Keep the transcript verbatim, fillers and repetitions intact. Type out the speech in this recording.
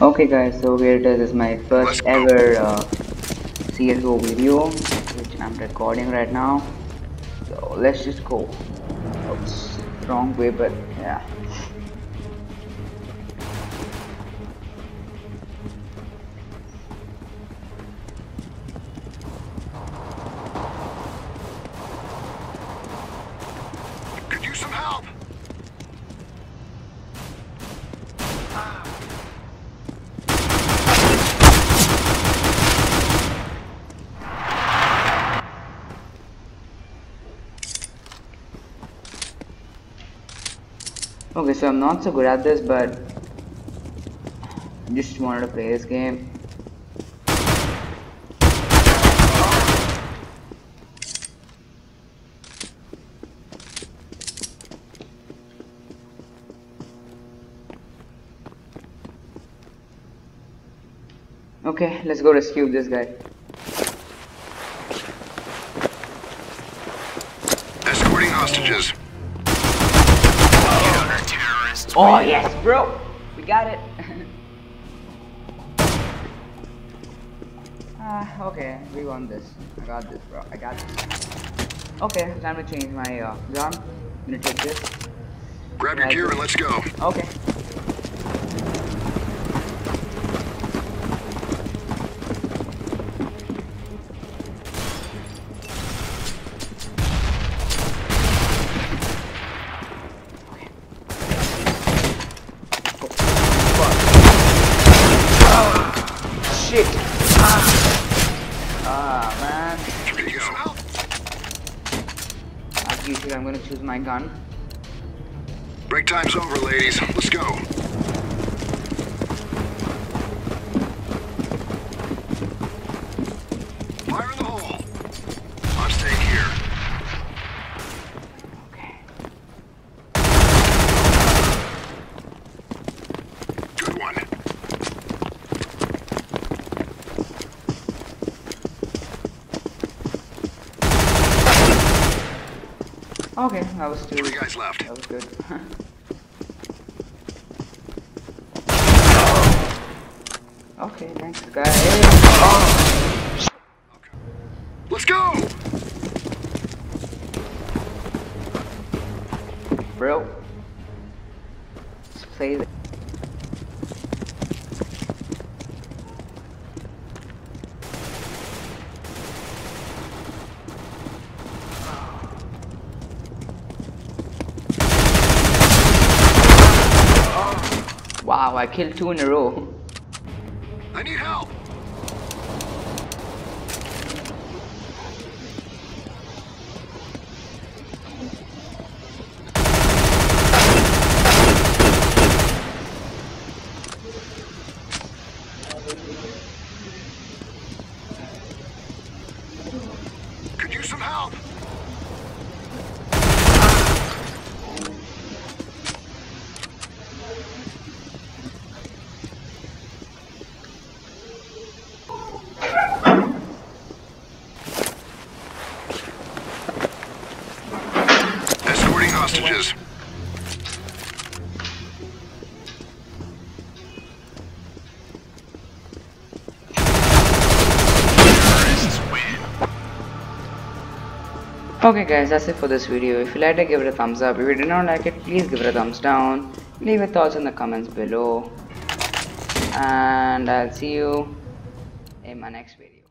Okay guys, so here it is. This is my first ever uh, C S G O video which I'm recording right now. So let's just go. Oops, wrong way, but yeah. Could use some help. Okay, so I'm not so good at this, but just wanted to play this game. Okay, let's go rescue this guy. Escorting hostages. Oh yes, bro, we got it. Ah, okay, we won this. I got this, bro. I got this. Okay, time to change my uh, gun. I'm gonna take this. Grab your gear and let's go. Okay. Shit! Ah, ah man. Here you go. As usual, I'm gonna choose my gun. Break time's over, ladies. Let's go. Fire in the hole. I'm staying here. Okay. Good one. Okay, that was two. Three guys left. That was good. Okay, thanks, guys. Oh. Let's go. Bro, let's play this. Wow, I killed two in a row. I need help. Could use some help. Escorting hostages. Okay guys, that's it for this video. If you liked it, give it a thumbs up. If you did not like it, please give it a thumbs down. Leave your thoughts in the comments below. And I'll see you in my next video.